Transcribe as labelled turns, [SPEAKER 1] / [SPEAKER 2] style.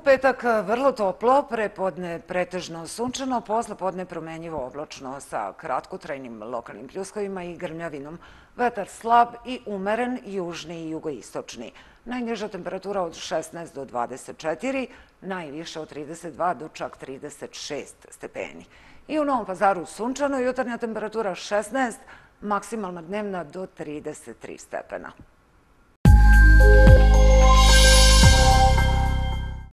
[SPEAKER 1] petak vrlo toplo, prepodne pretežno sunčano, posle podne promenjivo oblačno sa kratkotrajnim lokalnim pljuskovima i grmljavinom. Vetar slab i umeren, južni i jugoistočni. Najniža temperatura od 16 do 24, najviše od 32 do čak 36 stepeni. I u Novom Pazaru sunčano, jutarnja temperatura 16, maksimalna dnevna do 33 stepena.